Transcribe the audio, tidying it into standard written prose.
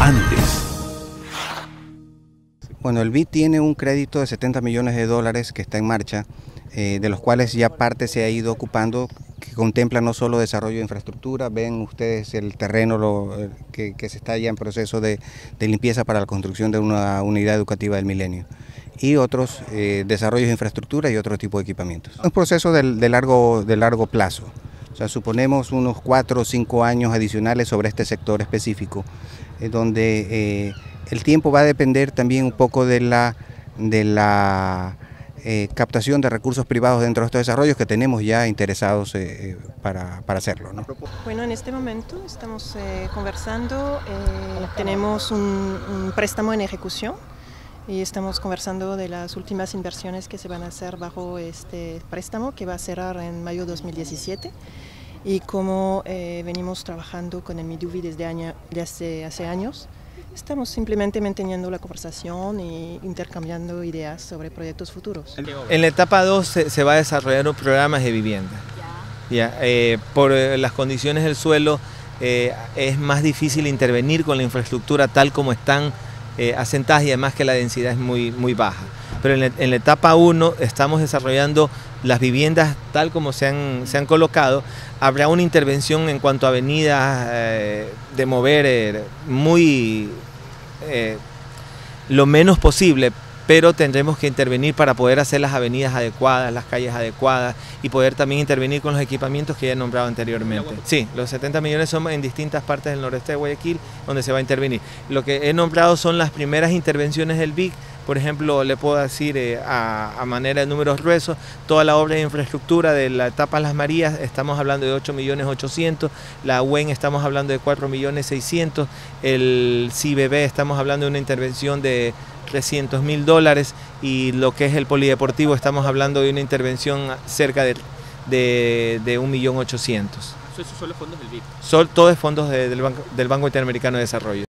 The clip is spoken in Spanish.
Andes. Bueno, el BID tiene un crédito de 70 millones de dólares que está en marcha, de los cuales ya parte se ha ido ocupando, que contempla no solo desarrollo de infraestructura, ven ustedes el terreno que se está ya en proceso de limpieza para la construcción de una unidad educativa del Milenio, y otros desarrollos de infraestructura y otro tipo de equipamientos. Es un proceso de largo plazo, o sea, suponemos unos 4 o 5 años adicionales sobre este sector específico, donde el tiempo va a depender también un poco de la captación de recursos privados dentro de estos desarrollos que tenemos ya interesados para hacerlo, ¿no? Bueno, en este momento estamos conversando, tenemos un préstamo en ejecución y estamos conversando de las últimas inversiones que se van a hacer bajo este préstamo que va a cerrar en mayo de 2017. Y como venimos trabajando con el Miduvi desde hace años, estamos simplemente manteniendo la conversación e intercambiando ideas sobre proyectos futuros. En la etapa 2 se va a desarrollar un programa de vivienda. Por las condiciones del suelo es más difícil intervenir con la infraestructura tal como están asentadas, y además que la densidad es muy baja. Pero en la etapa 1 estamos desarrollando las viviendas tal como se han colocado. Habrá una intervención en cuanto a avenidas de mover lo menos posible, pero tendremos que intervenir para poder hacer las avenidas adecuadas, las calles adecuadas, y poder también intervenir con los equipamientos que ya he nombrado anteriormente. Sí, los 70 millones son en distintas partes del noreste de Guayaquil donde se va a intervenir. Lo que he nombrado son las primeras intervenciones del BIC. Por ejemplo, le puedo decir a manera de números gruesos, toda la obra de infraestructura de la etapa Las Marías estamos hablando de 8.800.000, la UEN estamos hablando de 4.600.000, el CIBB estamos hablando de una intervención de $300.000, y lo que es el polideportivo estamos hablando de una intervención cerca de 1.800.000. ¿Esos son los fondos del BID? Son todos fondos del Banco Interamericano de Desarrollo.